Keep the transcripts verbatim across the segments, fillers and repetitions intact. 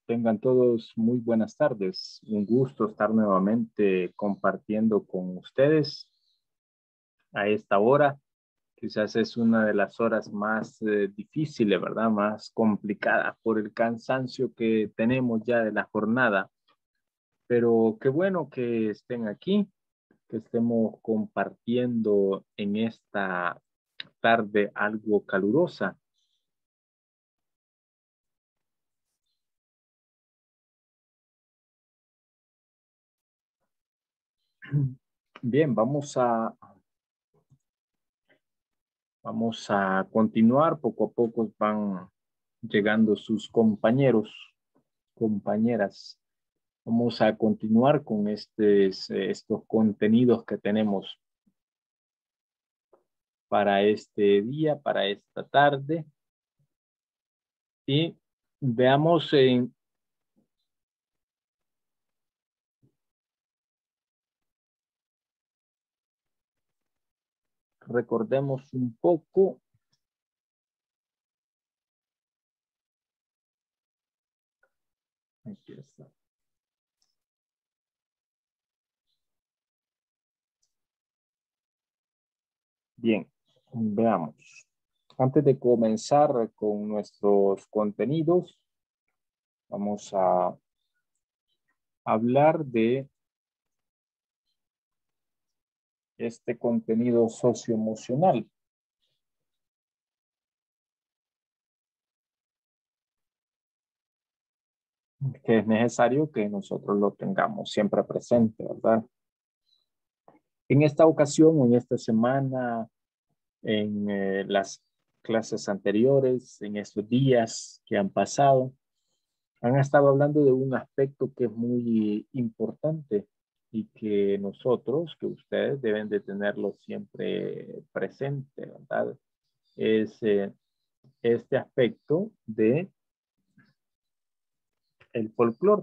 Tengan todos muy buenas tardes. Un gusto estar nuevamente compartiendo con ustedes a esta hora. Quizás es una de las horas más eh, difíciles, ¿verdad? Más complicadas por el cansancio que tenemos ya de la jornada. Pero qué bueno que estén aquí, que estemos compartiendo en esta tarde algo calurosa. Bien, vamos a, vamos a continuar. Poco a poco van llegando sus compañeros, compañeras. Vamos a continuar con estes, estos contenidos que tenemos para este día, para esta tarde. Y veamos en... Recordemos un poco. Aquí está. Bien, veamos. Antes de comenzar con nuestros contenidos, vamos a hablar de este contenido socioemocional, que es necesario que nosotros lo tengamos siempre presente, ¿verdad? En esta ocasión, en esta semana, en eh, las clases anteriores, en estos días que han pasado, han estado hablando de un aspecto que es muy importante y que nosotros, que ustedes deben de tenerlo siempre presente, ¿verdad? Es eh, este aspecto de el folclore.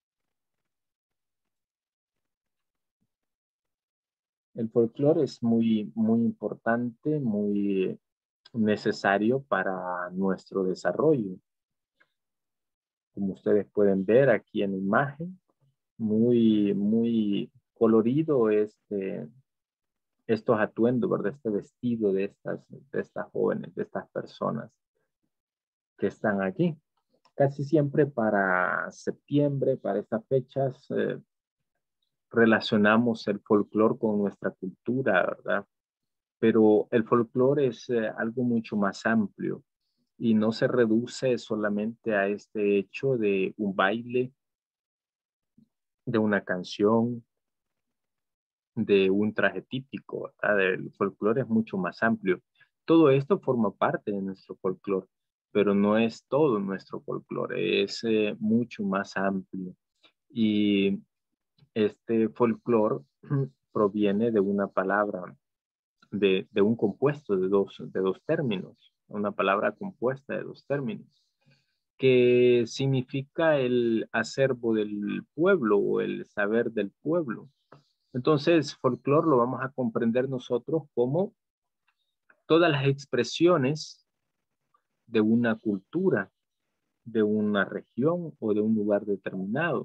El folclore es muy, muy importante, muy necesario para nuestro desarrollo. Como ustedes pueden ver aquí en la imagen, muy, muy colorido este, estos atuendos, ¿verdad? Este vestido de estas, de estas jóvenes, de estas personas que están aquí. Casi siempre para septiembre, para estas fechas, eh, relacionamos el folclore con nuestra cultura, ¿verdad? Pero el folclore es eh, algo mucho más amplio y no se reduce solamente a este hecho de un baile, de una canción, de un traje típico, ¿verdad? El folclore es mucho más amplio. Todo esto forma parte de nuestro folclore, pero no es todo nuestro folclore, es eh, mucho más amplio. Y este folclore proviene de una palabra, de, de un compuesto de dos, de dos términos, una palabra compuesta de dos términos, que significa el acervo del pueblo o el saber del pueblo. Entonces, folclore lo vamos a comprender nosotros como todas las expresiones de una cultura, de una región o de un lugar determinado.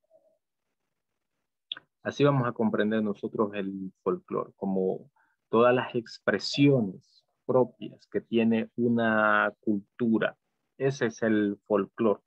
Así vamos a comprender nosotros el folclore, como todas las expresiones propias que tiene una cultura. Ese es el folclore.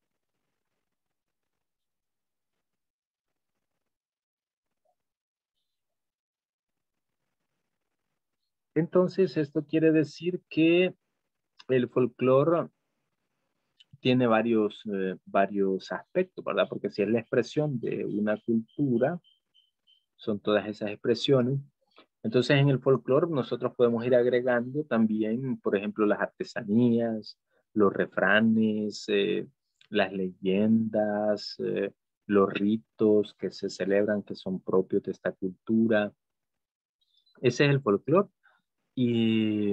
Entonces, esto quiere decir que el folclore tiene varios, eh, varios aspectos, ¿verdad? Porque si es la expresión de una cultura, son todas esas expresiones. Entonces, en el folclore nosotros podemos ir agregando también, por ejemplo, las artesanías, los refranes, eh, las leyendas, eh, los ritos que se celebran que son propios de esta cultura. Ese es el folclore. Y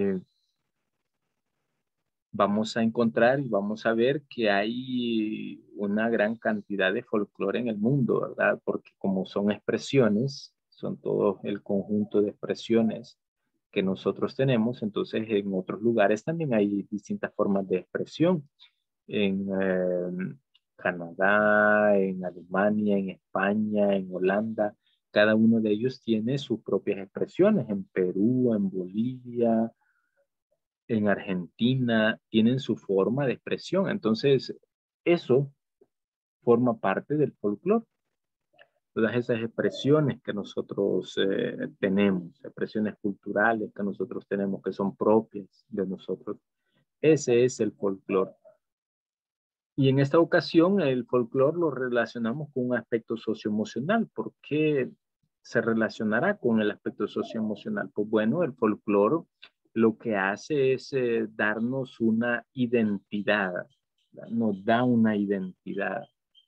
vamos a encontrar y vamos a ver que hay una gran cantidad de folclore en el mundo, ¿verdad? Porque como son expresiones, son todo el conjunto de expresiones que nosotros tenemos, entonces en otros lugares también hay distintas formas de expresión. En, eh, Canadá, en Alemania, en España, en Holanda. Cada uno de ellos tiene sus propias expresiones. En Perú, en Bolivia, en Argentina, tienen su forma de expresión. Entonces, eso forma parte del folclore. Todas esas expresiones que nosotros eh, tenemos, expresiones culturales que nosotros tenemos, que son propias de nosotros. Ese es el folclore. Y en esta ocasión el folclore lo relacionamos con un aspecto socioemocional. ¿Por qué se relacionará con el aspecto socioemocional? Pues bueno, el folclore lo que hace es eh, darnos una identidad, ¿verdad? Nos da una identidad.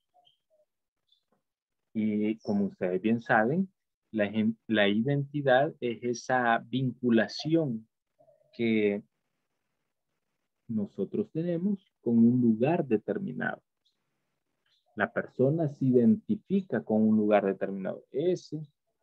Y como ustedes bien saben, la, la identidad es esa vinculación que nosotros tenemos con un lugar determinado. La persona se identifica con un lugar determinado. Ese,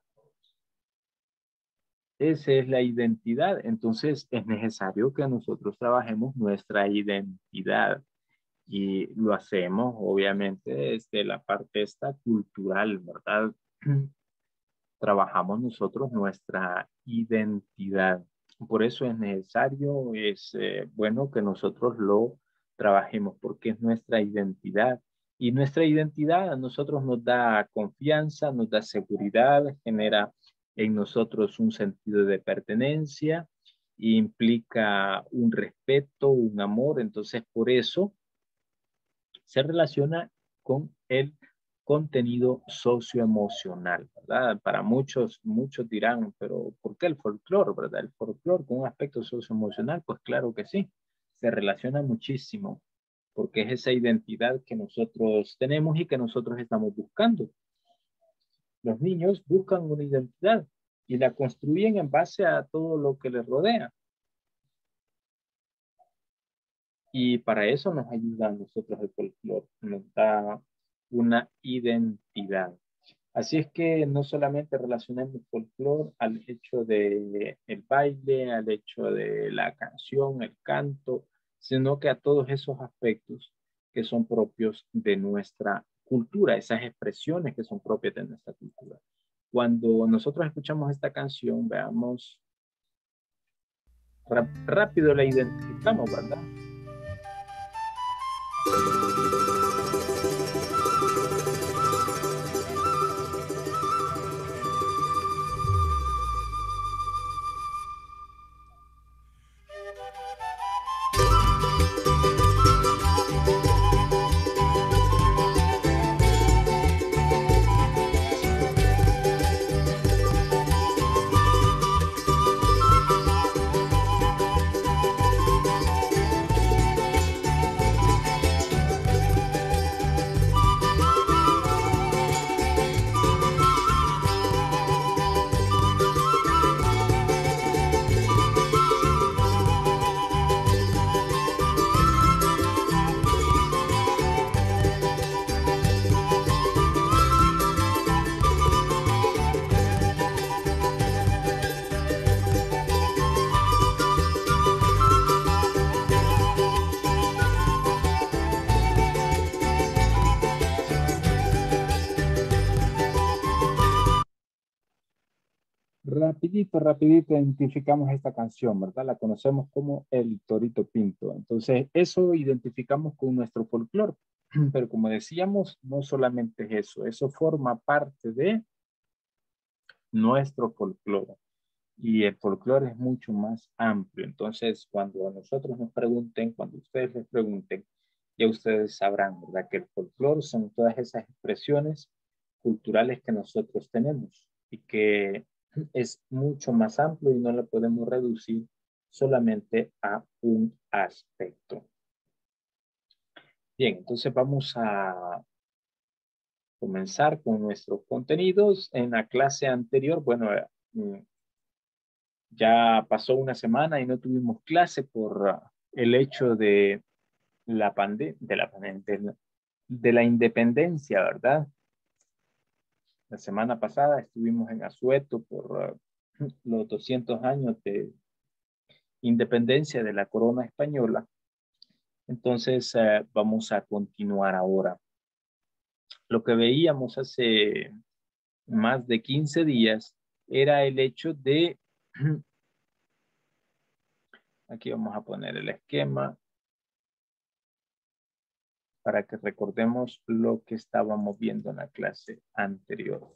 esa es la identidad. Entonces es necesario que nosotros trabajemos nuestra identidad. Y lo hacemos, obviamente, desde la parte esta cultural, ¿verdad? Trabajamos nosotros nuestra identidad. Por eso es necesario, es eh, bueno que nosotros lo trabajemos, porque es nuestra identidad. Y nuestra identidad a nosotros nos da confianza, nos da seguridad, genera en nosotros un sentido de pertenencia, implica un respeto, un amor. Entonces, por eso se relaciona con el contenido socioemocional, ¿verdad? Para muchos, muchos dirán, pero ¿por qué el folclore, verdad? El folclore con un aspecto socioemocional, pues claro que sí, se relaciona muchísimo, porque es esa identidad que nosotros tenemos y que nosotros estamos buscando. Los niños buscan una identidad y la construyen en base a todo lo que les rodea. Y para eso nos ayuda a nosotros el folclore, nos da una identidad. Así es que no solamente relacionemos folclore al hecho de el baile, al hecho de la canción, el canto, sino que a todos esos aspectos que son propios de nuestra cultura, esas expresiones que son propias de nuestra cultura. Cuando nosotros escuchamos esta canción, veamos, rápido la identificamos, ¿verdad? Rapidito, rapidito identificamos esta canción, ¿verdad? La conocemos como El Torito Pinto. Entonces, eso identificamos con nuestro folclore. Pero como decíamos, no solamente es eso, eso forma parte de nuestro folclore. Y el folclore es mucho más amplio. Entonces, cuando a nosotros nos pregunten, cuando ustedes les pregunten, ya ustedes sabrán, ¿verdad? Que el folclore son todas esas expresiones culturales que nosotros tenemos y que es mucho más amplio y no lo podemos reducir solamente a un aspecto. Bien, entonces vamos a comenzar con nuestros contenidos. En la clase anterior, bueno, ya pasó una semana y no tuvimos clase por el hecho de la pandemia, de la pandemia, de la, de la independencia, ¿verdad? La semana pasada estuvimos en Asueto por uh, los doscientos años de independencia de la corona española. Entonces uh, vamos a continuar ahora. Lo que veíamos hace más de quince días era el hecho de, aquí vamos a poner el esquema para que recordemos lo que estábamos viendo en la clase anterior.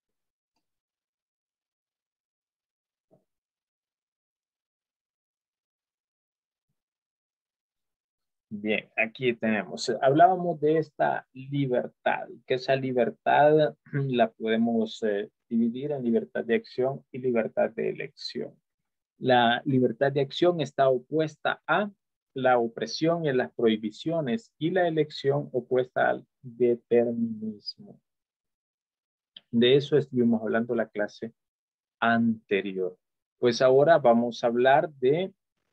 Bien, aquí tenemos, hablábamos de esta libertad, que esa libertad la podemos eh, dividir en libertad de acción y libertad de elección. La libertad de acción está opuesta a la opresión y las prohibiciones y la elección opuesta al determinismo. De eso estuvimos hablando la clase anterior. Pues ahora vamos a hablar de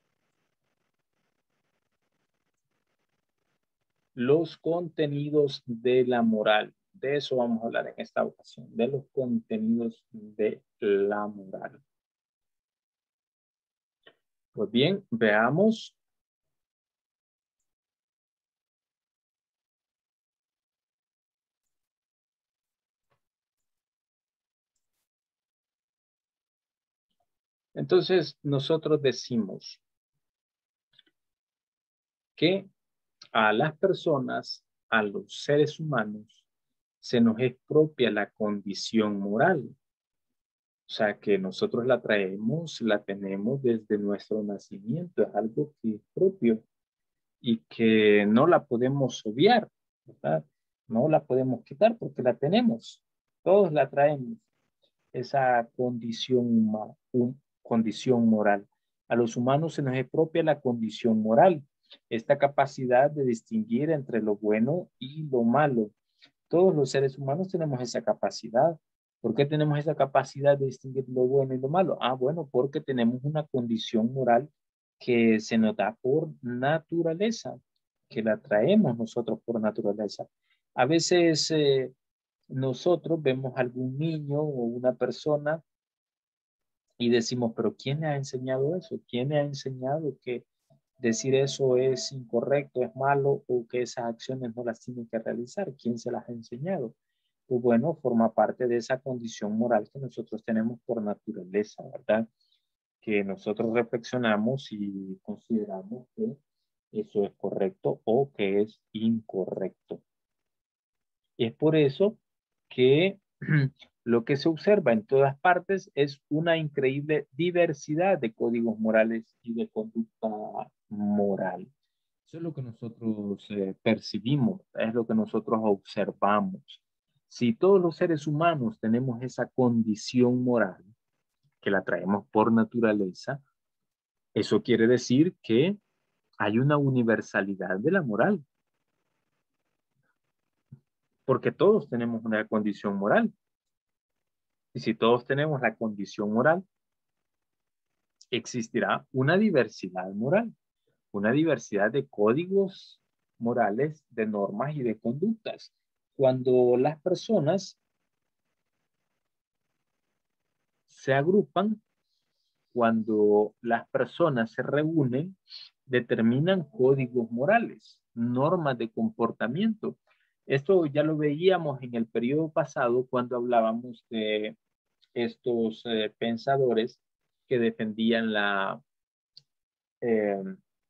los contenidos de la moral. De eso vamos a hablar en esta ocasión, de los contenidos de la moral. Pues bien, veamos. Entonces, nosotros decimos que a las personas, a los seres humanos, se nos expropia la condición moral. O sea, que nosotros la traemos, la tenemos desde nuestro nacimiento, es algo que es propio y que no la podemos obviar, ¿verdad? No la podemos quitar porque la tenemos. Todos la traemos, esa condición, un, condición moral. A los humanos se nos expropia la condición moral, esta capacidad de distinguir entre lo bueno y lo malo. Todos los seres humanos tenemos esa capacidad. ¿Por qué tenemos esa capacidad de distinguir lo bueno y lo malo? Ah, bueno, porque tenemos una condición moral que se nos da por naturaleza, que la traemos nosotros por naturaleza. A veces eh, nosotros vemos a algún niño o una persona y decimos, pero ¿quién le ha enseñado eso? ¿Quién le ha enseñado que decir eso es incorrecto, es malo o que esas acciones no las tienen que realizar? ¿Quién se las ha enseñado? Pues bueno, forma parte de esa condición moral que nosotros tenemos por naturaleza, ¿verdad? Que nosotros reflexionamos y consideramos que eso es correcto o que es incorrecto. Es por eso que lo que se observa en todas partes es una increíble diversidad de códigos morales y de conducta moral. Eso es lo que nosotros eh, percibimos, es lo que nosotros observamos. Si todos los seres humanos tenemos esa condición moral, que la traemos por naturaleza, eso quiere decir que hay una universalidad de la moral, porque todos tenemos una condición moral. Y si todos tenemos la condición moral, existirá una diversidad moral, una diversidad de códigos morales, de normas y de conductas. Cuando las personas se agrupan, cuando las personas se reúnen, determinan códigos morales, normas de comportamiento. Esto ya lo veíamos en el periodo pasado cuando hablábamos de estos eh, pensadores que defendían la, eh,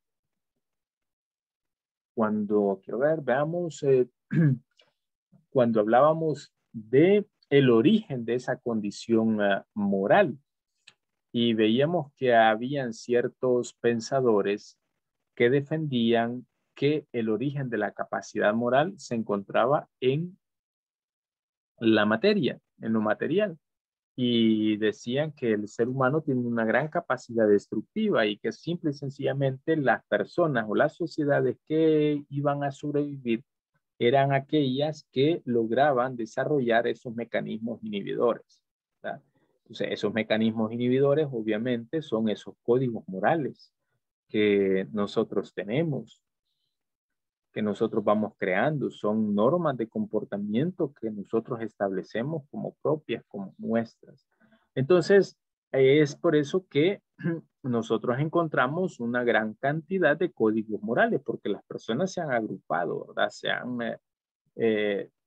cuando, quiero ver, veamos, eh, cuando hablábamos de el origen de esa condición uh, moral y veíamos que habían ciertos pensadores que defendían que el origen de la capacidad moral se encontraba en la materia, en lo material. Y decían que el ser humano tiene una gran capacidad destructiva y que simple y sencillamente las personas o las sociedades que iban a sobrevivir eran aquellas que lograban desarrollar esos mecanismos inhibidores, ¿verdad? Entonces, esos mecanismos inhibidores obviamente son esos códigos morales que nosotros tenemos, que nosotros vamos creando, son normas de comportamiento que nosotros establecemos como propias, como nuestras. Entonces, es por eso que nosotros encontramos una gran cantidad de códigos morales, porque las personas se han agrupado, ¿verdad? Se han eh,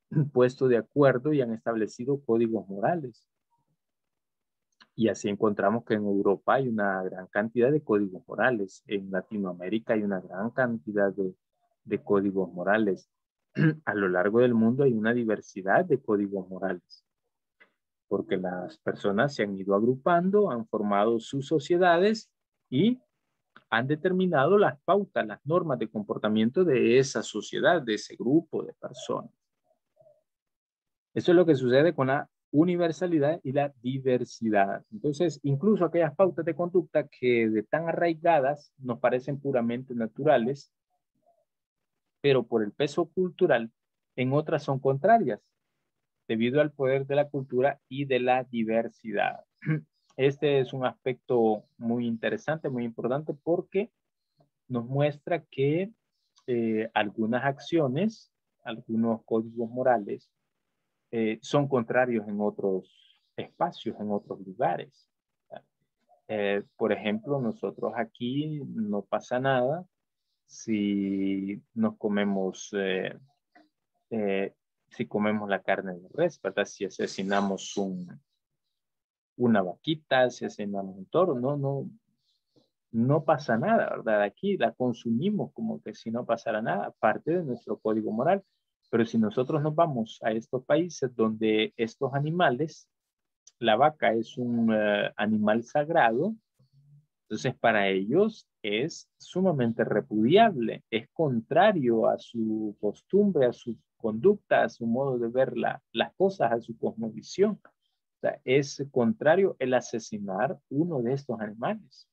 puesto de acuerdo y han establecido códigos morales. Y así encontramos que en Europa hay una gran cantidad de códigos morales. En Latinoamérica hay una gran cantidad de, de códigos morales. A lo largo del mundo hay una diversidad de códigos morales, porque las personas se han ido agrupando, han formado sus sociedades y han determinado las pautas, las normas de comportamiento de esa sociedad, de ese grupo de personas. Eso es lo que sucede con la universalidad y la diversidad. Entonces, incluso aquellas pautas de conducta que de tan arraigadas nos parecen puramente naturales, pero por el peso cultural, en otras son contrarias, debido al poder de la cultura y de la diversidad. Este es un aspecto muy interesante, muy importante, porque nos muestra que eh, algunas acciones, algunos códigos morales, eh, son contrarios en otros espacios, en otros lugares. Eh, por ejemplo, nosotros aquí no pasa nada si nos comemos, eh, eh, si comemos la carne de res, ¿verdad? Si asesinamos un, una vaquita, si asesinamos un toro, no, no, no pasa nada, ¿verdad? Aquí la consumimos como que si no pasara nada, parte de nuestro código moral. Pero si nosotros nos vamos a estos países donde estos animales, la vaca es un uh, animal sagrado, entonces para ellos es sumamente repudiable, es contrario a su costumbre, a su conducta, a su modo de ver la, las cosas, a su cosmovisión. O sea, es contrario el asesinar uno de estos animales.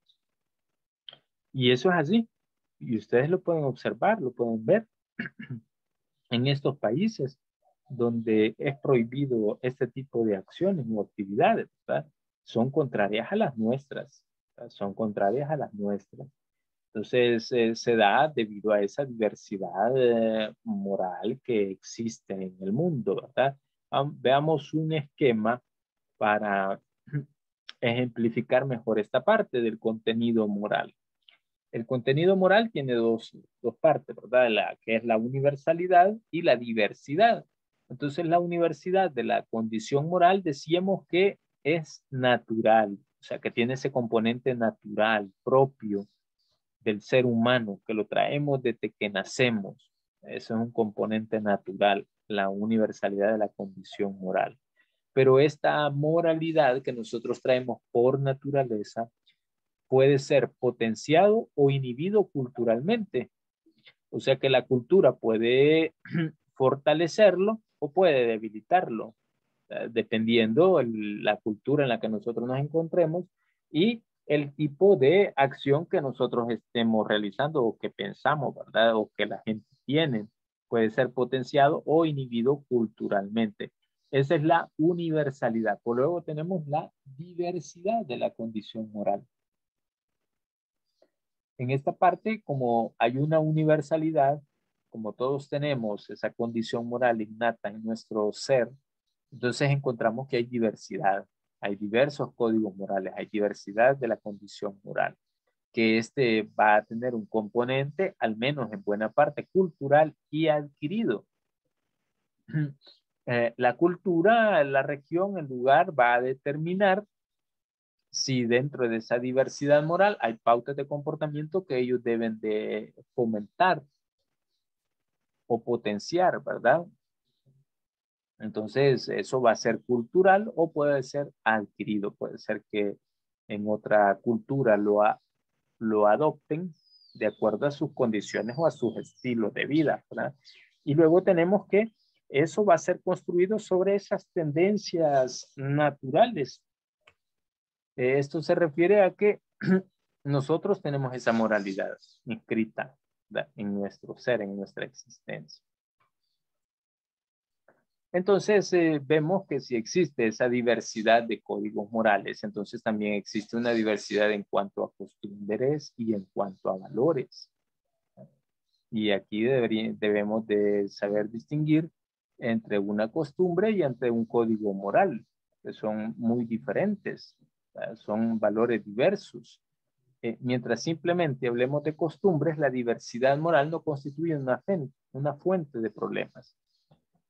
Y eso es así. Y ustedes lo pueden observar, lo pueden ver en estos países donde es prohibido este tipo de acciones o actividades, ¿verdad? Son contrarias a las nuestras, ¿verdad? Son contrarias a las nuestras. Entonces, eh, se da debido a esa diversidad eh, moral que existe en el mundo, ¿verdad? Um, veamos un esquema para ejemplificar mejor esta parte del contenido moral. El contenido moral tiene dos, dos partes, ¿verdad? La, que es la universalidad y la diversidad. Entonces, la universalidad de la condición moral decíamos que es natural, o sea, que tiene ese componente natural, propio del ser humano, que lo traemos desde que nacemos. Eso es un componente natural, la universalidad de la condición moral. Pero esta moralidad que nosotros traemos por naturaleza puede ser potenciado o inhibido culturalmente. O sea que la cultura puede fortalecerlo o puede debilitarlo, eh, dependiendo el, la cultura en la que nosotros nos encontremos y el tipo de acción que nosotros estemos realizando o que pensamos, ¿verdad? O que la gente tiene. Puede ser potenciado o inhibido culturalmente. Esa es la universalidad. Por luego tenemos la diversidad de la condición moral. En esta parte, como hay una universalidad, como todos tenemos esa condición moral innata en nuestro ser, entonces encontramos que hay diversidad, hay diversos códigos morales, hay diversidad de la condición moral, que este va a tener un componente, al menos en buena parte, cultural y adquirido. Eh, la cultura, la región, el lugar va a determinar si dentro de esa diversidad moral hay pautas de comportamiento que ellos deben de fomentar o potenciar, ¿verdad? Entonces, eso va a ser cultural o puede ser adquirido. Puede ser que en otra cultura lo, a, lo adopten de acuerdo a sus condiciones o a sus estilos de vida, ¿verdad? Y luego tenemos que eso va a ser construido sobre esas tendencias naturales. Esto se refiere a que nosotros tenemos esa moralidad inscrita, ¿verdad?, en nuestro ser, en nuestra existencia. Entonces, eh, vemos que si existe esa diversidad de códigos morales, entonces también existe una diversidad en cuanto a costumbres y en cuanto a valores. Y aquí debería, debemos de saber distinguir entre una costumbre y entre un código moral, que son muy diferentes, ¿verdad? Son valores diversos. Eh, mientras simplemente hablemos de costumbres, la diversidad moral no constituye una, una fuente de problemas.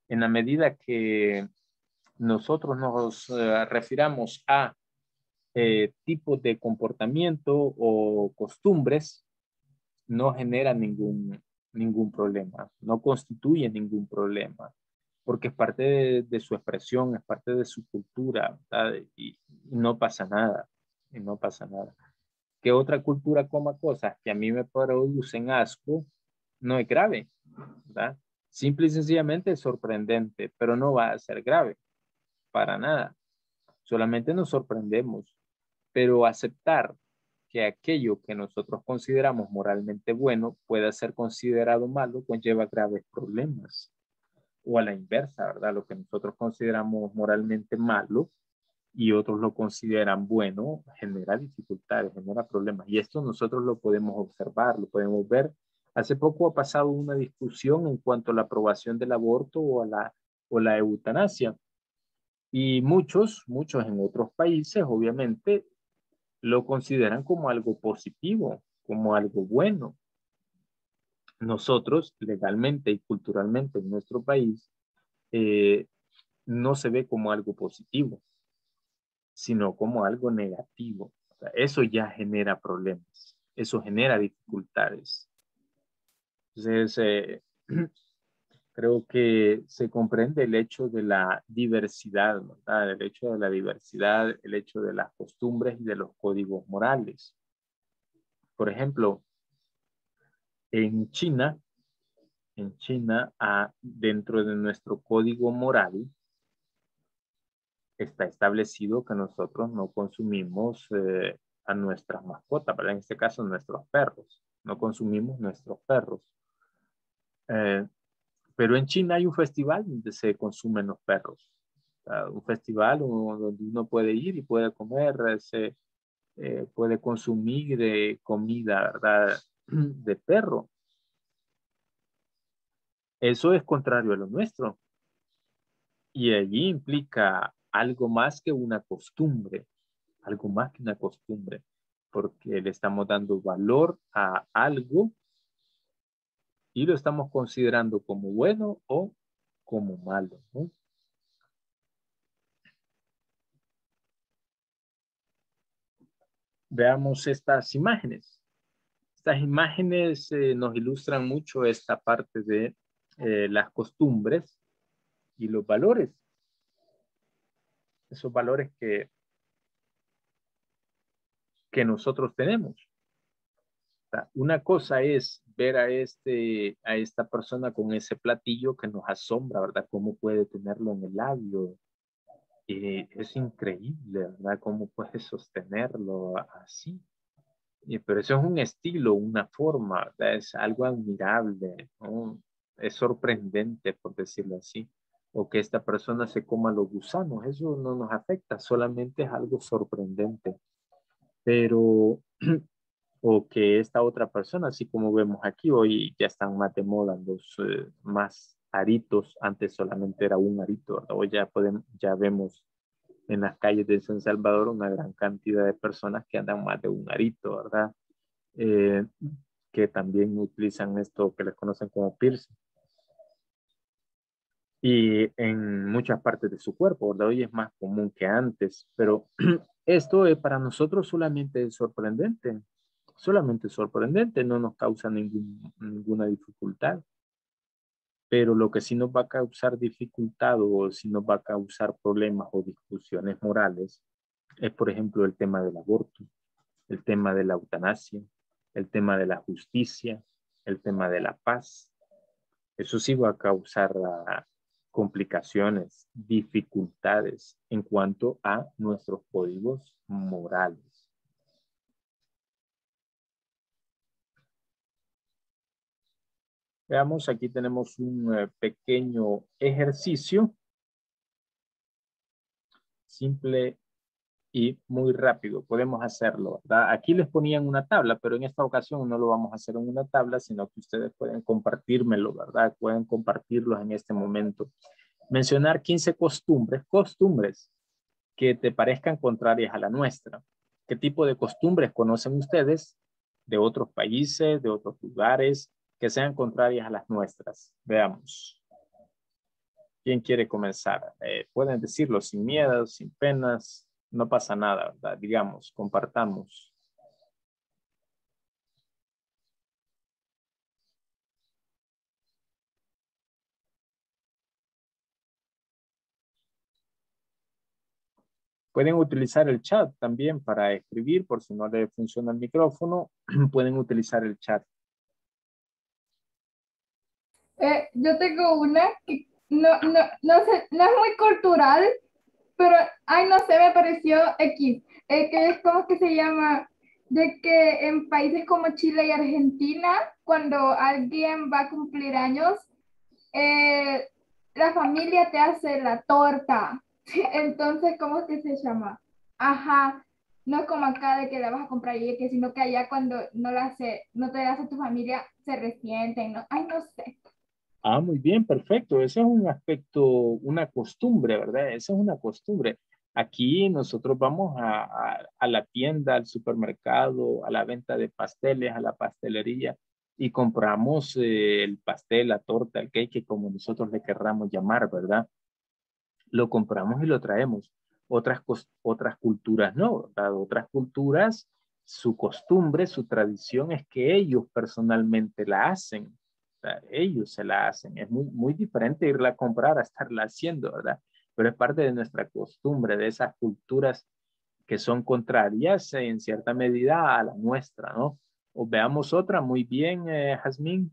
En la medida que nosotros nos eh, refiramos a eh, tipos de comportamiento o costumbres, no genera ningún, ningún problema, no constituye ningún problema, porque es parte de, de su expresión, es parte de su cultura, ¿verdad? Y, y no pasa nada, y no pasa nada. Que otra cultura coma cosas que a mí me producen asco, no es grave, ¿verdad? Simple y sencillamente es sorprendente, pero no va a ser grave, para nada. Solamente nos sorprendemos, pero aceptar que aquello que nosotros consideramos moralmente bueno pueda ser considerado malo conlleva graves problemas. O a la inversa, ¿verdad? Lo que nosotros consideramos moralmente malo y otros lo consideran bueno, genera dificultades, genera problemas. Y esto nosotros lo podemos observar, lo podemos ver. Hace poco ha pasado una discusión en cuanto a la aprobación del aborto o a la, o la eutanasia. Y muchos, muchos en otros países, obviamente, lo consideran como algo positivo, como algo bueno. Nosotros, legalmente y culturalmente en nuestro país, eh, no se ve como algo positivo, sino como algo negativo. O sea, eso ya genera problemas, eso genera dificultades. Entonces, eh, creo que se comprende el hecho de la diversidad, ¿verdad? El hecho de la diversidad, el hecho de las costumbres y de los códigos morales. Por ejemplo, en China, en China, ah, dentro de nuestro código moral, está establecido que nosotros no consumimos eh, a nuestras mascotas, ¿verdad? En este caso, nuestros perros. No consumimos nuestros perros. Eh, pero en China hay un festival donde se consumen los perros. O sea, un festival donde uno puede ir y puede comer, se, eh, puede consumir eh, comida, ¿verdad? De perro. Eso es contrario a lo nuestro. Y allí implica algo más que una costumbre, algo más que una costumbre, porque le estamos dando valor a algo y lo estamos considerando como bueno o como malo, ¿no? Veamos estas imágenes. Estas imágenes eh, nos ilustran mucho esta parte de eh, las costumbres y los valores. Esos valores que, que nosotros tenemos. Una cosa es ver a, este, a esta persona con ese platillo que nos asombra, ¿verdad? ¿Cómo puede tenerlo en el labio? Y es increíble, ¿verdad? ¿Cómo puede sostenerlo así? Y, pero eso es un estilo, una forma, ¿verdad? Es algo admirable, ¿no? Es sorprendente, por decirlo así. O que esta persona se coma los gusanos, eso no nos afecta, solamente es algo sorprendente. Pero o que esta otra persona, así como vemos aquí, hoy ya están más de moda los eh, más aritos, antes solamente era un arito, ¿verdad? Hoy ya, podemos, ya vemos en las calles de San Salvador una gran cantidad de personas que andan más de un arito, ¿verdad? Eh, que también utilizan esto que les conocen como piercing. Y en muchas partes de su cuerpo, ¿verdad? Hoy es más común que antes, pero esto es para nosotros solamente sorprendente, solamente sorprendente, no nos causa ningún, ninguna dificultad, pero lo que sí nos va a causar dificultad o sí nos va a causar problemas o discusiones morales es, por ejemplo, el tema del aborto, el tema de la eutanasia, el tema de la justicia, el tema de la paz. Eso sí va a causar uh, complicaciones, dificultades en cuanto a nuestros códigos morales. Veamos, aquí tenemos un uh, pequeño ejercicio simple y muy rápido. Podemos hacerlo, ¿verdad? Aquí les ponían una tabla, pero en esta ocasión no lo vamos a hacer en una tabla, sino que ustedes pueden compartírmelo, ¿verdad? Pueden compartirlos en este momento. Mencionar quince costumbres, costumbres que te parezcan contrarias a la nuestra. ¿Qué tipo de costumbres conocen ustedes de otros países, de otros lugares, que sean contrarias a las nuestras? Veamos. ¿Quién quiere comenzar? Eh, pueden decirlo sin miedo, sin penas, no pasa nada, ¿verdad? Digamos, compartamos. Pueden utilizar el chat también para escribir, por si no le funciona el micrófono, pueden utilizar el chat. Eh, yo tengo una que no, no, no, sé, no es muy cultural, pero, ay, no sé, me pareció X, eh, que es como que se llama, de que en países como Chile y Argentina, cuando alguien va a cumplir años, eh, la familia te hace la torta. Entonces, ¿cómo es que se llama? Ajá, no es como acá de que la vas a comprar y que, sino que allá cuando no la hace, no te la hace tu familia, se resienten, ¿no? Ay, no sé. Ah, muy bien, perfecto. Ese es un aspecto, una costumbre, ¿verdad? Esa es una costumbre. Aquí nosotros vamos a, a, a la tienda, al supermercado, a la venta de pasteles, a la pastelería y compramos eh, el pastel, la torta, el cake, como nosotros le querramos llamar, ¿verdad? Lo compramos y lo traemos. Otras, otras culturas no, ¿verdad? Otras culturas, su costumbre, su tradición es que ellos personalmente la hacen. O sea, ellos se la hacen. Es muy, muy diferente irla a comprar a estarla haciendo, ¿verdad? Pero es parte de nuestra costumbre, de esas culturas que son contrarias en cierta medida a la nuestra, ¿no? O veamos otra, muy bien, eh, Jazmín.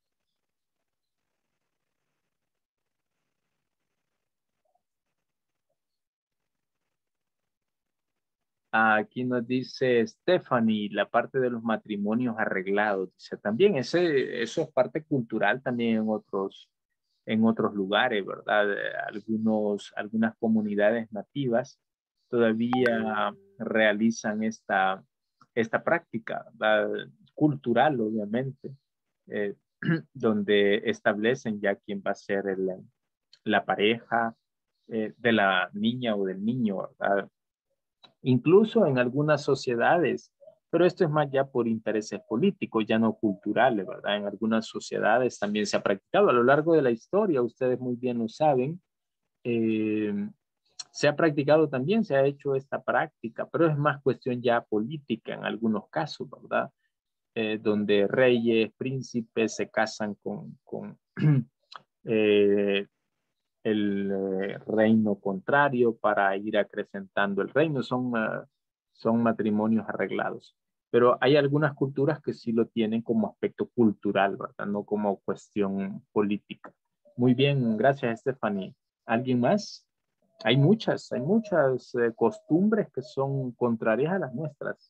Aquí nos dice Stephanie, la parte de los matrimonios arreglados. Dice también, ese, eso es parte cultural también en otros, en otros lugares, ¿verdad? Eh, Algunos, algunas comunidades nativas todavía realizan esta, esta práctica, ¿verdad? Cultural, obviamente, eh, donde establecen ya quién va a ser el, la pareja eh, de la niña o del niño, ¿verdad? Incluso en algunas sociedades, pero esto es más ya por intereses políticos, ya no culturales, ¿verdad? En algunas sociedades también se ha practicado a lo largo de la historia, ustedes muy bien lo saben, eh, se ha practicado también, se ha hecho esta práctica, pero es más cuestión ya política en algunos casos, ¿verdad? Eh, donde reyes, príncipes se casan con, con eh, el eh, reino contrario para ir acrecentando el reino. Son, uh, son matrimonios arreglados. Pero hay algunas culturas que sí lo tienen como aspecto cultural, ¿verdad? No como cuestión política. Muy bien, gracias, Stephanie. ¿Alguien más? Hay muchas, hay muchas eh, costumbres que son contrarias a las nuestras.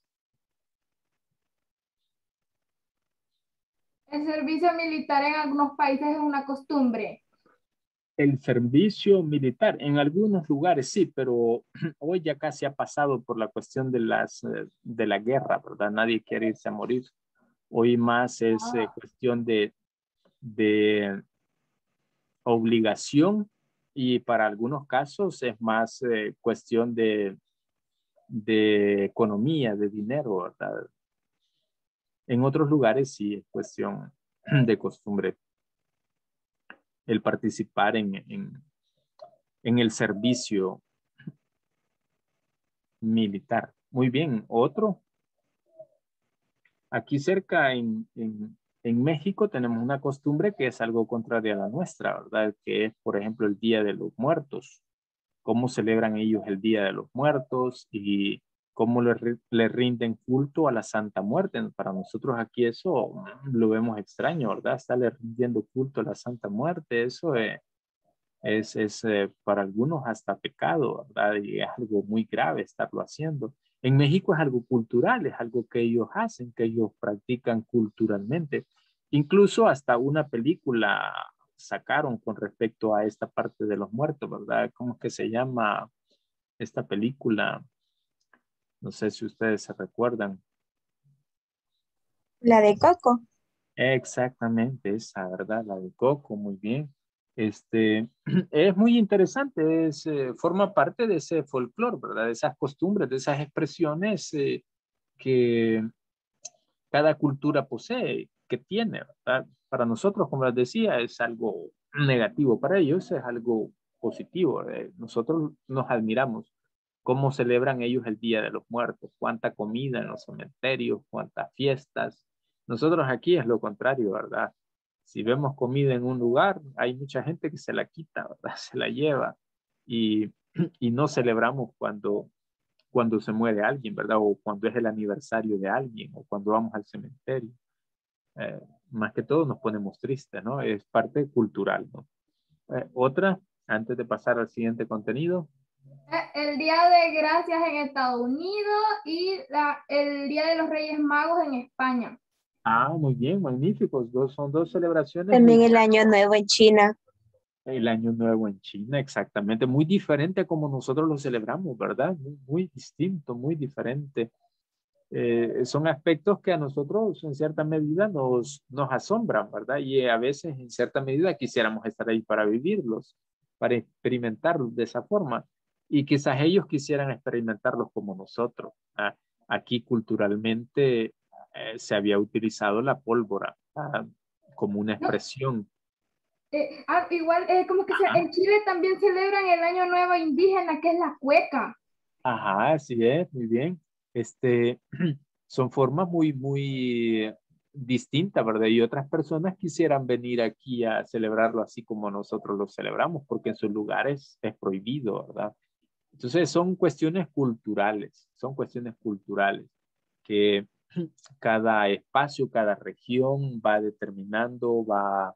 El servicio militar en algunos países es una costumbre. El servicio militar, en algunos lugares sí, pero hoy ya casi ha pasado por la cuestión de, las, eh, de la guerra, ¿verdad? Nadie quiere irse a morir. Hoy más es eh, Ah, cuestión de, de obligación y para algunos casos es más eh, cuestión de, de economía, de dinero, ¿verdad? En otros lugares sí es cuestión de costumbre el participar en, en, en el servicio militar. Muy bien, otro. Aquí cerca en, en, en México tenemos una costumbre que es algo contraria a la nuestra, ¿verdad? Que es, por ejemplo, el Día de los Muertos. Cómo celebran ellos el Día de los Muertos y cómo le, le rinden culto a la Santa Muerte. Para nosotros aquí eso mm, lo vemos extraño, ¿verdad? Estarle rindiendo culto a la Santa Muerte, eso es, es, es eh, para algunos hasta pecado, ¿verdad? Y es algo muy grave estarlo haciendo. En México es algo cultural, es algo que ellos hacen, que ellos practican culturalmente. Incluso hasta una película sacaron con respecto a esta parte de los muertos, ¿verdad? ¿Cómo es que se llama esta película? No sé si ustedes se recuerdan. La de Coco. Exactamente, esa, ¿verdad? La de Coco, muy bien. Este, es muy interesante, es, eh, forma parte de ese folclore, ¿verdad? De esas costumbres, de esas expresiones eh, que cada cultura posee, que tiene, ¿verdad? Para nosotros, como les decía, es algo negativo, para ellos es algo positivo. Eh, nosotros nos admiramos cómo celebran ellos el Día de los Muertos, cuánta comida en los cementerios, cuántas fiestas. Nosotros aquí es lo contrario, ¿verdad? Si vemos comida en un lugar, hay mucha gente que se la quita, ¿verdad? Se la lleva y, y no celebramos cuando, cuando se muere alguien, ¿verdad? O cuando es el aniversario de alguien o cuando vamos al cementerio. Eh, más que todo nos ponemos tristes, ¿no? Es parte cultural, ¿no? Eh, otra, antes de pasar al siguiente contenido. Eh, El Día de Gracias en Estados Unidos y la, el Día de los Reyes Magos en España. Ah, muy bien, magníficos. Dos, son dos celebraciones muy También el buenas. Año Nuevo en China. El Año Nuevo en China, exactamente. Muy diferente a como nosotros lo celebramos, ¿verdad? Muy, muy distinto, muy diferente. Eh, son aspectos que a nosotros en cierta medida nos, nos asombran, ¿verdad? Y a veces en cierta medida quisiéramos estar ahí para vivirlos, para experimentarlos de esa forma. Y quizás ellos quisieran experimentarlos como nosotros. ¿Ah? Aquí culturalmente eh, se había utilizado la pólvora ¿ah? como una No, expresión. eh, ah, igual, eh, como que se- Ajá, en Chile también celebran el Año Nuevo Indígena, que es la cueca. ajá, así es, muy bien. Este, son formas muy, muy distintas, ¿verdad? Y otras personas quisieran venir aquí a celebrarlo así como nosotros lo celebramos, porque en sus lugares es prohibido, ¿verdad? Entonces son cuestiones culturales, son cuestiones culturales que cada espacio, cada región va determinando, va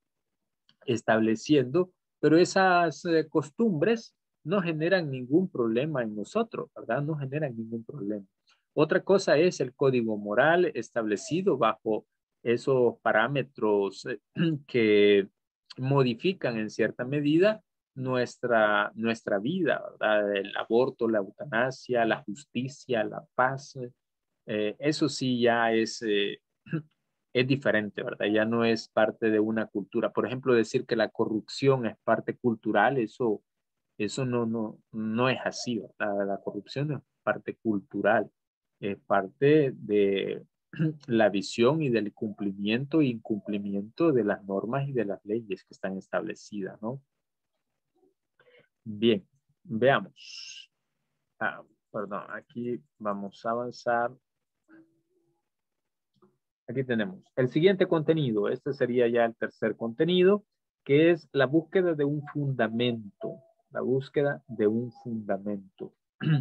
estableciendo, pero esas eh, costumbres no generan ningún problema en nosotros, ¿verdad? No generan ningún problema. Otra cosa es el código moral establecido bajo esos parámetros eh, que modifican en cierta medida nuestra, nuestra vida, ¿verdad? El aborto, la eutanasia, la justicia, la paz. Eh, eso sí ya es, eh, es diferente, ¿verdad? Ya no es parte de una cultura. Por ejemplo, decir que la corrupción es parte cultural, eso, eso no, no, no es así, ¿verdad? La corrupción no es parte cultural, es parte de la visión y del cumplimiento e incumplimiento de las normas y de las leyes que están establecidas, ¿no? Bien, veamos. Ah, perdón, aquí vamos a avanzar. Aquí tenemos el siguiente contenido. Este sería ya el tercer contenido, que es la búsqueda de un fundamento. La búsqueda de un fundamento.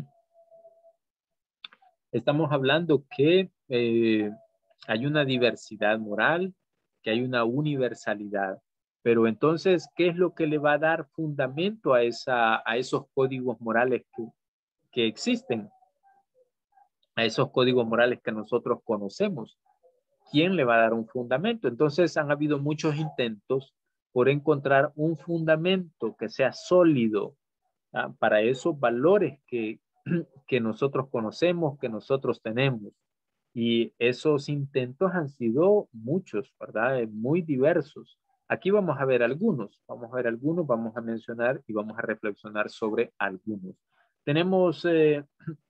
Estamos hablando que eh, hay una diversidad moral, que hay una universalidad. Pero entonces, ¿qué es lo que le va a dar fundamento a, esa, a esos códigos morales que, que existen? A esos códigos morales que nosotros conocemos. ¿Quién le va a dar un fundamento? Entonces han habido muchos intentos por encontrar un fundamento que sea sólido ¿ah? Para esos valores que, que nosotros conocemos, que nosotros tenemos. Y esos intentos han sido muchos, ¿verdad? Muy diversos. Aquí vamos a ver algunos, vamos a ver algunos, vamos a mencionar y vamos a reflexionar sobre algunos. Tenemos eh,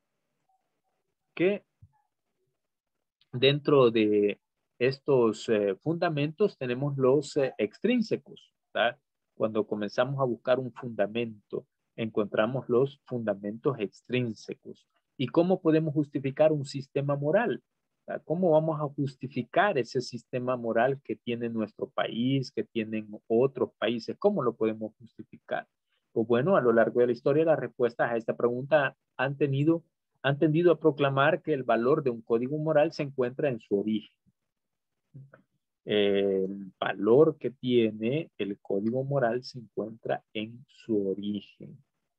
que dentro de estos eh, fundamentos tenemos los eh, extrínsecos, ¿verdad? Cuando comenzamos a buscar un fundamento, encontramos los fundamentos extrínsecos. ¿Y cómo podemos justificar un sistema moral? ¿Verdad? ¿Cómo vamos a justificar ese sistema moral que tiene nuestro país, que tienen otros países? ¿Cómo lo podemos justificar? Pues bueno, a lo largo de la historia las respuestas a esta pregunta han tenido han tendido a proclamar que el valor de un código moral se encuentra en su origen. El valor que tiene el código moral se encuentra en su origen.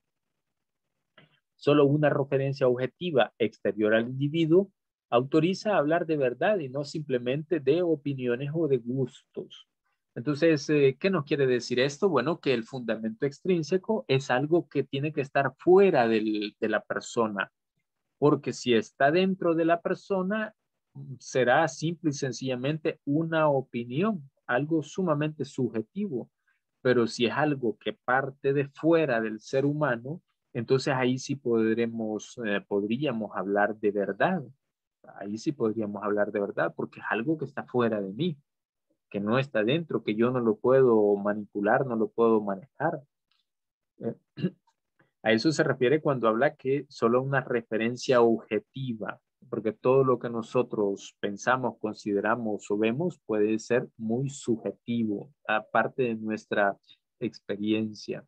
Solo una referencia objetiva exterior al individuo autoriza a hablar de verdad y no simplemente de opiniones o de gustos. Entonces, eh, ¿qué nos quiere decir esto? Bueno, que el fundamento extrínseco es algo que tiene que estar fuera del, de la persona, porque si está dentro de la persona, será simple y sencillamente una opinión, algo sumamente subjetivo. Pero si es algo que parte de fuera del ser humano, entonces ahí sí podremos, eh, podríamos hablar de verdad. Ahí sí podríamos hablar de verdad, porque es algo que está fuera de mí, que no está dentro, que yo no lo puedo manipular, no lo puedo manejar. Eh, a eso se refiere cuando habla que solo una referencia objetiva, porque todo lo que nosotros pensamos, consideramos o vemos puede ser muy subjetivo, aparte de nuestra experiencia.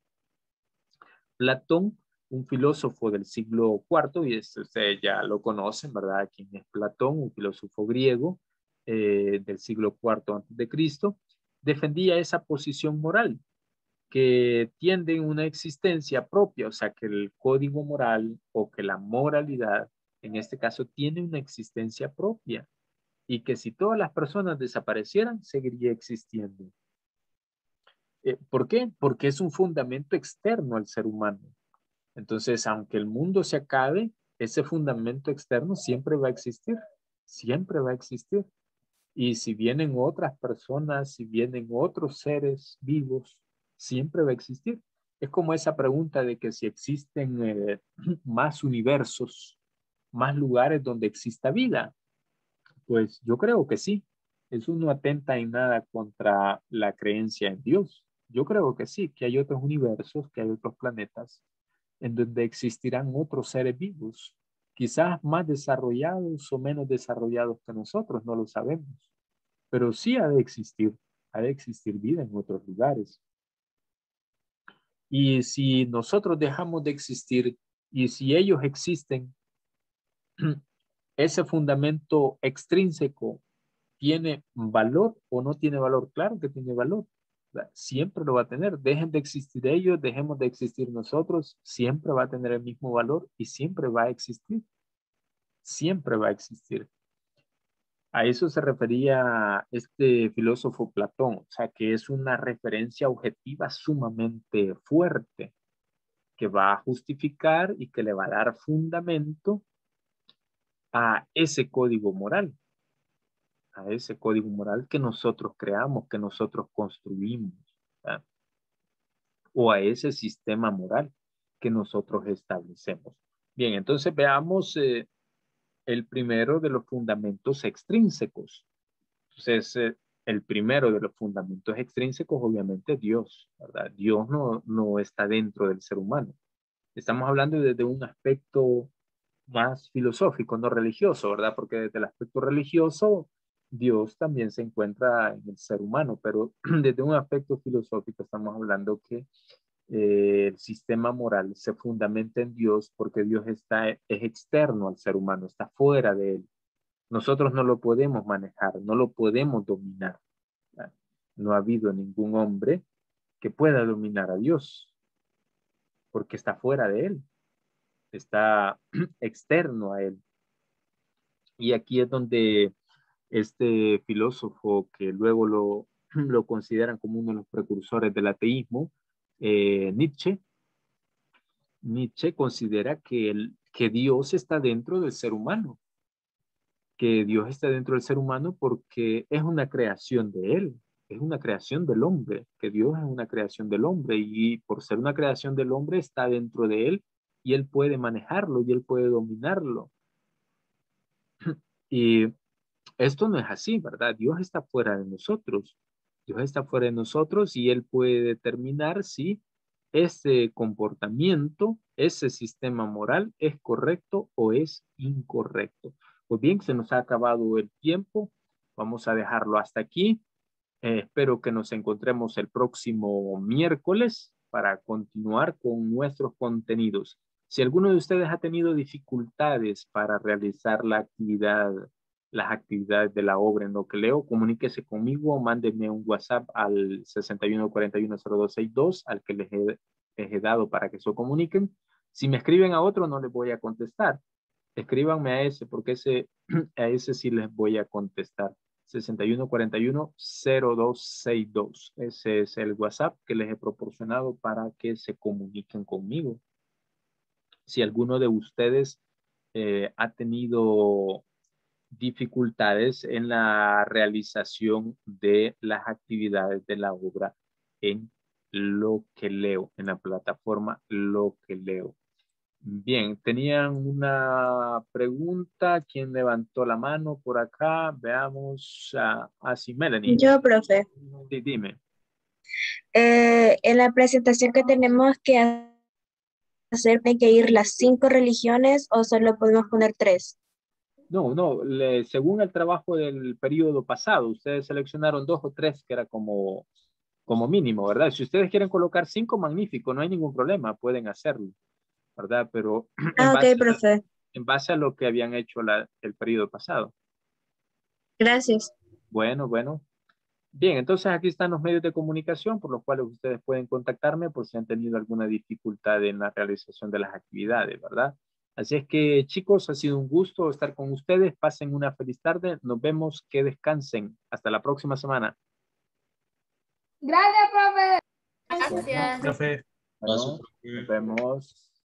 Platón, un filósofo del siglo cuarto, y este ustedes ya lo conocen, ¿verdad? ¿Quién es Platón? Un filósofo griego eh, del siglo cuarto antes de Cristo, defendía esa posición moral que tiende a una existencia propia, o sea, que el código moral o que la moralidad, en este caso, tiene una existencia propia y que si todas las personas desaparecieran, seguiría existiendo. Eh, ¿Por qué? Porque es un fundamento externo al ser humano. Entonces, aunque el mundo se acabe, ese fundamento externo siempre va a existir, siempre va a existir. Y si vienen otras personas, si vienen otros seres vivos, siempre va a existir. Es como esa pregunta de que si existen eh, más universos, más lugares donde exista vida. Pues yo creo que sí. Eso no atenta en nada contra la creencia en Dios. Yo creo que sí, que hay otros universos, que hay otros planetas en donde existirán otros seres vivos, quizás más desarrollados o menos desarrollados que nosotros, no lo sabemos, pero sí ha de existir, ha de existir vida en otros lugares. Y si nosotros dejamos de existir y si ellos existen, ese fundamento extrínseco tiene valor o no tiene valor. Claro que tiene valor. Siempre lo va a tener. Dejen de existir ellos, dejemos de existir nosotros, siempre va a tener el mismo valor y siempre va a existir. Siempre va a existir. A eso se refería este filósofo Platón, o sea, que es una referencia objetiva sumamente fuerte, que va a justificar y que le va a dar fundamento a ese código moral, a ese código moral que nosotros creamos, que nosotros construimos, ¿verdad? O a ese sistema moral que nosotros establecemos. Bien, entonces veamos eh, el primero de los fundamentos extrínsecos. Entonces, eh, el primero de los fundamentos extrínsecos, obviamente, Dios, ¿verdad? Dios no, no está dentro del ser humano. Estamos hablando desde un aspecto más filosófico, no religioso, ¿verdad? Porque desde el aspecto religioso, Dios también se encuentra en el ser humano, pero desde un aspecto filosófico estamos hablando que eh, el sistema moral se fundamenta en Dios porque Dios está, es externo al ser humano, está fuera de él. Nosotros no lo podemos manejar, no lo podemos dominar. No ha habido ningún hombre que pueda dominar a Dios porque está fuera de él, está externo a él. Y aquí es donde este filósofo, que luego lo, lo consideran como uno de los precursores del ateísmo, eh, Nietzsche, Nietzsche considera que, el, que Dios está dentro del ser humano, que Dios está dentro del ser humano porque es una creación de él, es una creación del hombre, que Dios es una creación del hombre y por ser una creación del hombre está dentro de él y él puede manejarlo y él puede dominarlo. Y esto no es así, ¿verdad? Dios está fuera de nosotros. Dios está fuera de nosotros y él puede determinar si ese comportamiento, ese sistema moral es correcto o es incorrecto. Pues bien, se nos ha acabado el tiempo. Vamos a dejarlo hasta aquí. Eh, espero que nos encontremos el próximo miércoles para continuar con nuestros contenidos. Si alguno de ustedes ha tenido dificultades para realizar la actividad, las actividades de la obra en lo que leo, comuníquese conmigo, mándenme un WhatsApp al sesenta y uno cuarenta y uno cero dos sesenta y dos, al que les he, les he dado para que se comuniquen. Si me escriben a otro, no les voy a contestar. Escríbanme a ese, porque ese, a ese sí les voy a contestar. sesenta y uno cuarenta y uno cero dos sesenta y dos. Ese es el WhatsApp que les he proporcionado para que se comuniquen conmigo. Si alguno de ustedes eh, ha tenido dificultades en la realización de las actividades de la obra en Lo que leo, en la plataforma Lo que leo. Bien, tenían una pregunta. ¿Quién levantó la mano por acá? Veamos. Uh, así, Melanie. Yo, profe. Sí, dime. Eh, en la presentación que tenemos que hacer, ¿hay que ir las cinco religiones o solo podemos poner tres? No, no, le- según el trabajo del periodo pasado, ustedes seleccionaron dos o tres que era como, como mínimo, ¿verdad? Si ustedes quieren colocar cinco, magnífico, no hay ningún problema, pueden hacerlo, ¿verdad? Pero en Ah, ok, base a, profe. en base a lo que habían hecho la- el periodo pasado. Gracias. Bueno, bueno. Bien, entonces aquí están los medios de comunicación por los cuales ustedes pueden contactarme por si han tenido alguna dificultad en la realización de las actividades, ¿verdad? Así es que, chicos, ha sido un gusto estar con ustedes. Pasen una feliz tarde. Nos vemos. Que descansen. Hasta la próxima semana. Gracias, profe. Bueno, Gracias. Profe. bueno, nos vemos.